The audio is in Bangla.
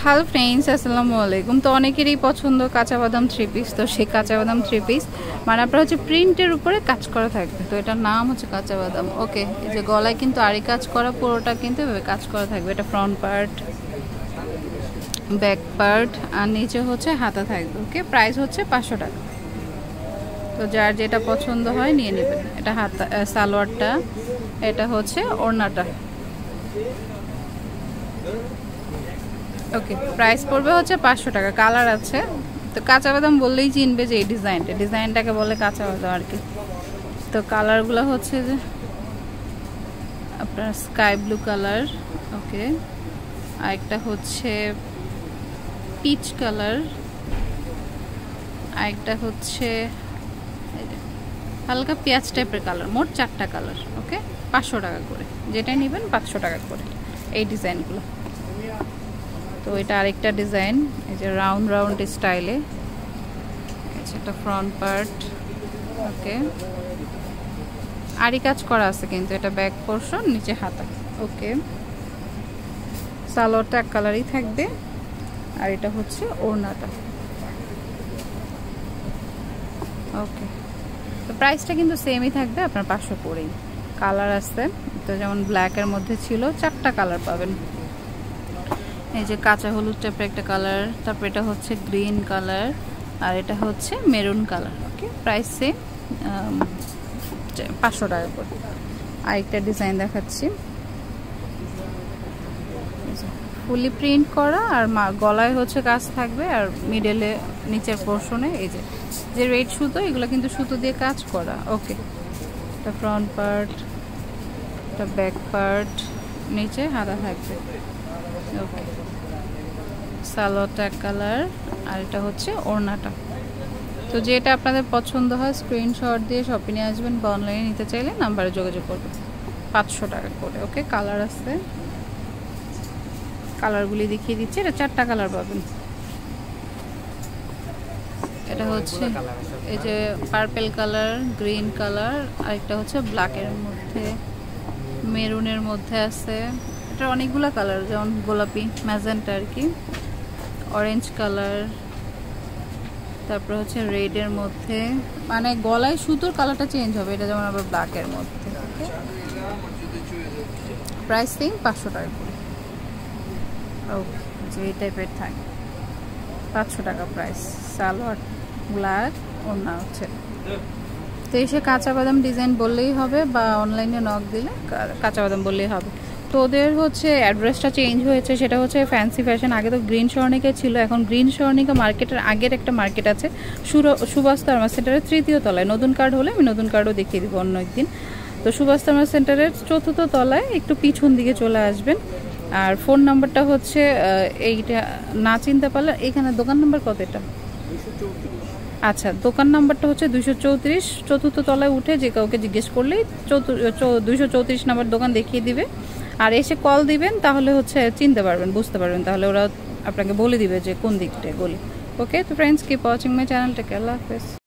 হ্যালো ফ্রেন্ডস, আসসালামু আলাইকুম। তো অনেকেরই পছন্দ কাঁচা বাদাম থ্রি পিস। তো সেই কাঁচা বাদাম থ্রি পিস মানে আপনার হচ্ছে প্রিন্টের উপরে কাজ করা থাকবে। তো এটার নাম হচ্ছে কাঁচা বাদাম। ওকে, এই যে গলায় কিন্তু আরি কাজ করা, পুরোটা কিন্তু কাজ করা থাকবে। এটা ফ্রন্ট পার্ট, ব্যাক পার্ট, আর নিচে হচ্ছে হাতা থাকবে। ওকে, প্রাইস হচ্ছে 500 টাকা। তো যার যেটা পছন্দ হয় নিয়ে নেবেন। এটা হাতা সালোয়ারটা, এটা হচ্ছে ওড়নাটা। ওকে, প্রাইস পড়বে হচ্ছে 500 টাকা। কালার আছে। তো কাঁচা বাদাম বললেই চিনবে যে এই ডিজাইনটাকে বলে কাঁচা বাদাম আর কি। তো কালারগুলো হচ্ছে যে আপনার স্কাই ব্লু কালার, ওকে, আরেকটা হচ্ছে পিচ কালার, আরেকটা হচ্ছে হালকা পেঁয়াজ টাইপের কালার। মোট 4টা কালার। ওকে, 500 টাকা করে। যেটাই নেবেন 500 টাকা করে এই ডিজাইনগুলো। তো এটা আরেকটা ডিজাইন, এই যে রাউন্ড রাউন্ড স্টাইলে। এটা ফ্রন্ট পার্ট, ওকে, আরি কাজ করা আছে কিন্তু এটা ব্যাক পোর্শন, নিচে হাতা। ওকে, সালোয়ারটা এক কালারই থাকবে, আর এটা হচ্ছে ওড়নাটা। ওকে, তো প্রাইসটা কিন্তু সেমই থাকবে আপনার 500 করেই। কালার আছে তো, যেমন ব্ল্যাকের মধ্যে ছিল 4টা কালার পাবেন। এই যে কাঁচা হলুদ টাইপের একটা কালার, তারপর এটা হচ্ছে গ্রিন কালার, আর এটা হচ্ছে maroon colour. Okay, price same 500 টাকা করে। আরেকটা ডিজাইন দেখাচ্ছি, ফুলি প্রিন্ট করা, আর গলায় হচ্ছে কাজ থাকবে, আর মিডলে নিচের পোর্শনে এই যে রেড সুতো, এগুলো কিন্তু সুতো দিয়ে কাজ করা। ওকে, এটা ফ্রন্ট পার্ট, এটা ব্যাক পার্ট, নিচে হাতা থাকবে। ওকে, সালোয়ারটা এক কালার, আর এটা হচ্ছে ওড়নাটা। তো যেটা আপনাদের পছন্দ হয় স্ক্রিনশট দিয়ে শপে নিয়ে আসবেন, বা অনলাইনে নিতে চাইলে নাম্বারে যোগাযোগ করবেন। 500 টাকা করে। ওকে, কালার আছে, কালারগুলি দেখিয়ে দিচ্ছি। এটা 4টা কালার পাবেন। এটা হচ্ছে এই যে পার্পল কালার, গ্রিন কালার, আর একটা হচ্ছে ব্ল্যাকের মধ্যে, মেরুনের মধ্যে আছে। এটা অনেকগুলো কালার, যেমন গোলাপি, ম্যাজেন্টা আর কি, অরেঞ্জ কালার, তারপর হচ্ছে রেডের মধ্যে, মানে গলায় সুতোর কালারটা চেঞ্জ হবে। এটা যেমন আবার ব্ল্যাকের মধ্যে। প্রাইস সেম 500 টাকা করে। ওকে, যে এই টাইপের থাকে 500 টাকা প্রাইস। সালোয়ার ব্ল্যাক, ওড়না হচ্ছে। তো এসে কাঁচা বাদাম ডিজাইন বললেই হবে, বা অনলাইনে নক দিলে কাঁচা বাদাম বললেই হবে। তো ওদের হচ্ছে অ্যাড্রেসটা চেঞ্জ হয়েছে, সেটা হচ্ছে ফ্যান্সি ফ্যাশন। আগে তো গ্রিন স্বর্ণিকা ছিল, এখন গ্রিন স্বর্ণিকা মার্কেটের আগের একটা মার্কেট আছে সুভাষ তারমা সেন্টারের 3য় তলায়। নতুন কার্ড হলে আমি নতুন কার্ডও দেখিয়ে দিব অন্য একদিন। তো সুভাষ তারমা সেন্টারের 4র্থ তলায়, একটু পিছন দিকে চলে আসবেন। আর ফোন নাম্বারটা হচ্ছে এইটা, না চিনতে পারলে এখানে দোকান নাম্বার কত? এটা আচ্ছা, দোকান নাম্বারটা হচ্ছে 234, 4র্থ তলায় উঠে যে কাউকে জিজ্ঞেস করলেই 234 নাম্বার দোকান দেখিয়ে দিবে। আর এসে কল দিবেন, তাহলে হচ্ছে চিনতে পারবেন, বুঝতে পারবেন, তাহলে ওরা আপনাকে বলে দিবে যে কোন দিকটা গলি। ওকে, তো ফ্রেন্ডস, কিপ ওয়াচিং মাই চ্যানেলটাকে। আল্লাহ হাফেজ।